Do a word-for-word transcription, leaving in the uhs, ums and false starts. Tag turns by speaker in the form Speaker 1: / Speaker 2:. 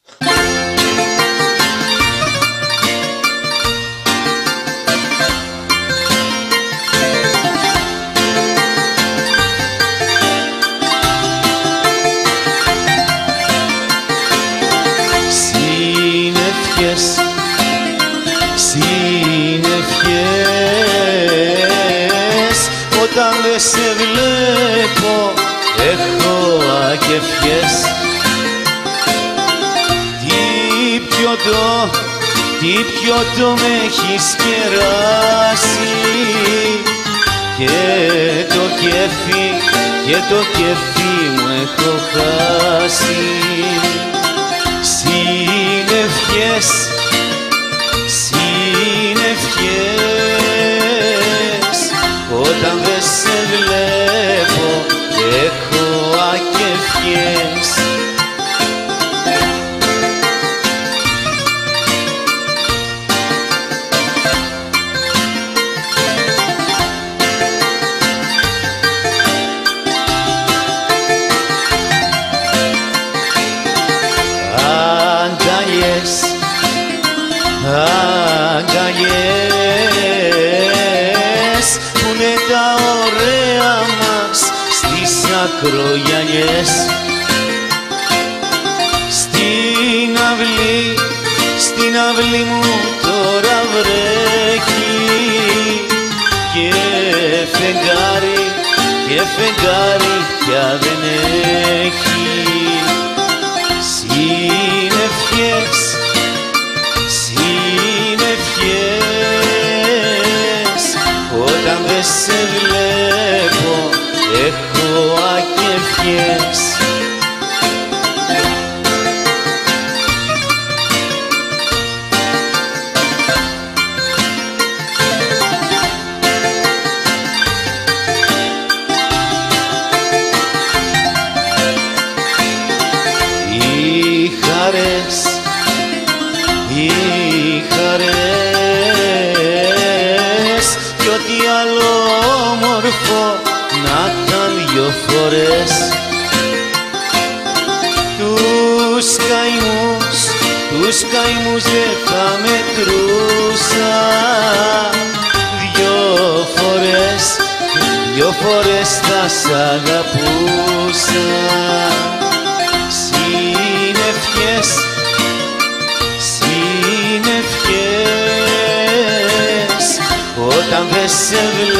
Speaker 1: Συνευχές, συνευχές, όταν δεν σε βλέπω έχω ακεφιές. Τι πιωτό, τι πιωτό με έχεις κεράσει, και το κέφι, και το κέφι μου έχω χάσει. Συνευχές, συνευχές, όταν δεν σε βλέπω έχω ακεφιές. Αγκαλιές, αγκαλιές, που είναι τα ωραία μας στις ακρογιαλιές. Στην αυλή, στην αυλή μου τώρα βρέχει, και φεγγάρι, και φεγγάρι πια δεν έχει. Συνευχές, συνευχές, όταν δεν σε βλέπω έχω ακεφιές. Οι χαρές, οι χαρές, κι ό,τι άλλο όμορφο να ήταν δυο φορές. Τους καημούς, τους καημούς δεν θα μετρούσα, δυο φορές, δυο φορές θα σ' αγαπούσα. Συνευχές, συνευχές, όταν δεν σε βλέπω